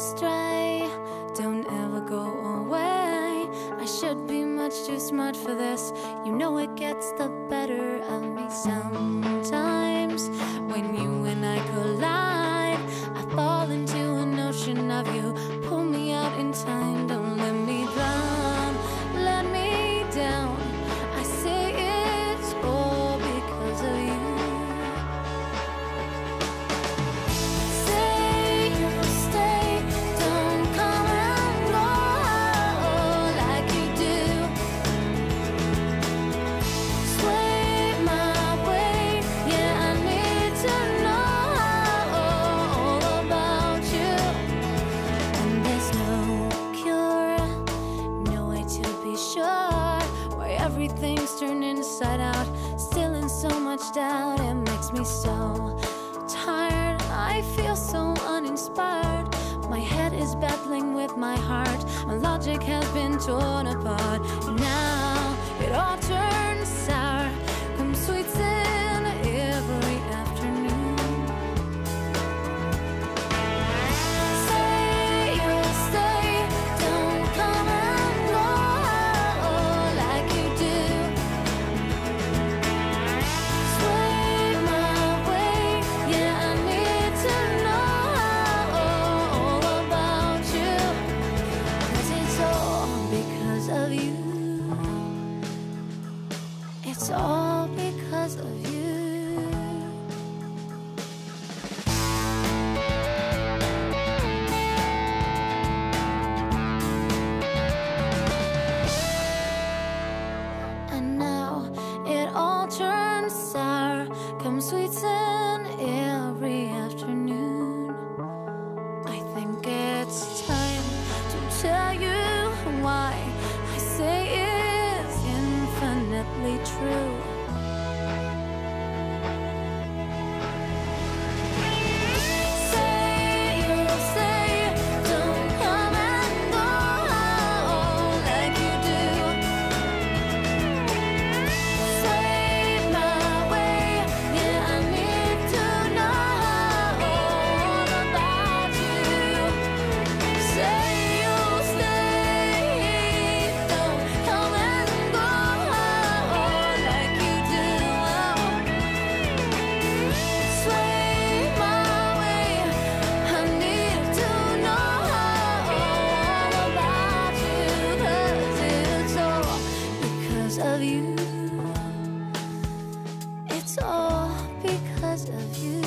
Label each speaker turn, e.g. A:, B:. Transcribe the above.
A: stray, don't ever go away. I should be much too smart for this. You know it gets the better of me sometimes. When you and I collide, I fall into an ocean of you. Pull me out in time, don't let me drown, let me down. I say it's all because of you. Everything's turned inside out, still in so much doubt. It makes me so tired, I feel so uninspired. My head is battling with my heart, my logic has been torn apart. Now it all turns sour, come sweet sin every afternoon. Say you'll stay, don't come and go like you do. Sway my way, yeah, I need to know all about you. 'Cause it's all because of you. It's all because of you. And now it all turns sour, come sweet sin every afternoon. I think it's time to tell you why I say it's infinitely true. Say you'll stay, don't come and go like you do. Sway my way, yeah, I need to know all about you. Say you'll stay, don't come and go like you do. Sway my way, I need to know all about you. 'Cause it's all because of you. It's all because of you.